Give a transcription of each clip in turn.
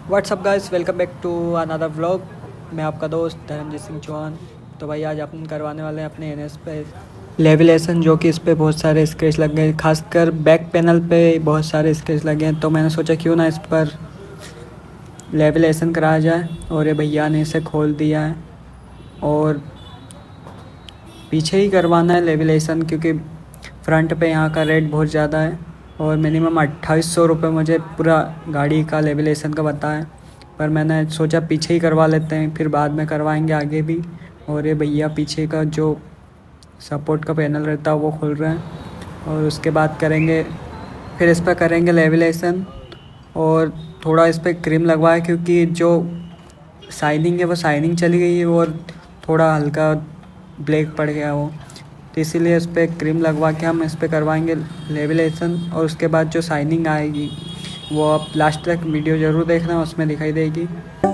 WhatsApp guys, welcome back to another vlog. मैं आपका दोस्त धर्मजीत सिंह चौहान। तो भाई आज अपन करवाने वाले हैं अपने एनएस पे लेवलेशन, जो कि इस पर बहुत सारे स्क्रैच लग गए, खासकर बैक पैनल पे बहुत सारे स्क्रैच लगे हैं। तो मैंने सोचा क्यों ना इस पर लेवलेशन कराया जाए, और ये भैया ने इसे खोल दिया है और पीछे ही करवाना है लेवलेशन, क्योंकि फ्रंट पे यहाँ का रेट बहुत ज़्यादा है और मिनिमम 2800 रुपये मुझे पूरा गाड़ी का लेवलेशन का बताया। पर मैंने सोचा पीछे ही करवा लेते हैं, फिर बाद में करवाएंगे आगे भी। और ये भैया पीछे का जो सपोर्ट का पैनल रहता है वो खोल रहे हैं, और उसके बाद करेंगे, फिर इस पर करेंगे लेवलेशन। और थोड़ा इस पर क्रीम लगवाया, क्योंकि जो शाइनिंग है वो शाइनिंग चली गई है और थोड़ा हल्का ब्लैक पड़ गया वो। तो इसीलिए इस पर क्रीम लगवा के हम इस पर करवाएंगे लेवलेशन। और उसके बाद जो शाइनिंग आएगी वो आप लास्ट तक वीडियो ज़रूर देखना, उसमें दिखाई देगी।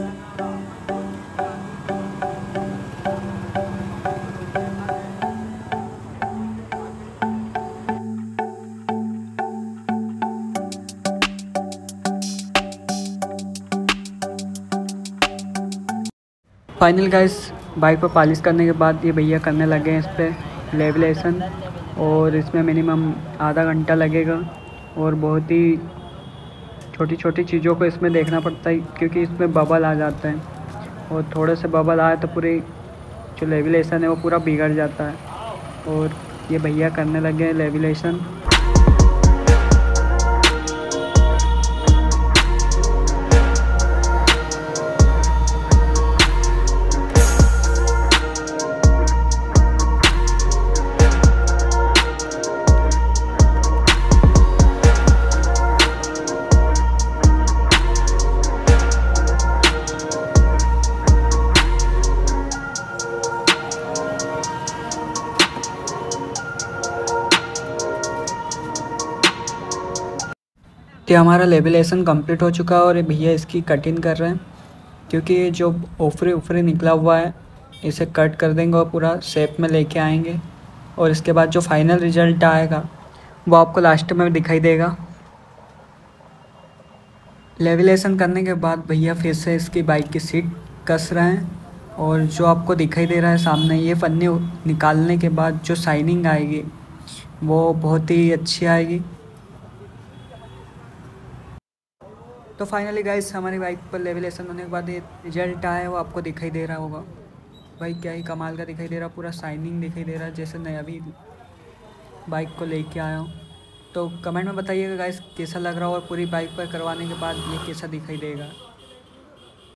फाइनल गाइस, बाइक पर पॉलिश करने के बाद ये भैया करने लगे हैं इस पर लेवलेशन, और इसमें मिनिमम आधा घंटा लगेगा। और बहुत ही छोटी छोटी चीज़ों को इसमें देखना पड़ता है, क्योंकि इसमें बबल आ जाते हैं, और थोड़े से बबल आए तो पूरी जो लेवलेशन है वो पूरा बिगड़ जाता है। और ये भैया करने लगे हैं लेवलेशन। तो हमारा लेवलेशन कंप्लीट हो चुका है, और ये भैया इसकी कटिंग कर रहे हैं, क्योंकि ये जो ऊपरी ऊपरी निकला हुआ है इसे कट कर देंगे और पूरा शेप में लेके आएंगे। और इसके बाद जो फाइनल रिजल्ट आएगा वो आपको लास्ट में दिखाई देगा। लेवलेशन करने के बाद भैया फिर से इसकी बाइक की सीट कस रहे हैं, और जो आपको दिखाई दे रहा है सामने, ये पन्नी निकालने के बाद जो शाइनिंग आएगी वो बहुत ही अच्छी आएगी। तो फाइनली गाइस, हमारी बाइक पर लेवलेशन होने के बाद ये रिजल्ट आया है, वो आपको दिखाई दे रहा होगा। भाई क्या ही कमाल का दिखाई दे रहा, पूरा शाइनिंग दिखाई दे रहा है, जैसे मैं अभी बाइक को लेके आया हूँ। तो कमेंट में बताइएगा गाइस कैसा लग रहा हो, और पूरी बाइक पर करवाने के बाद ये कैसा दिखाई देगा।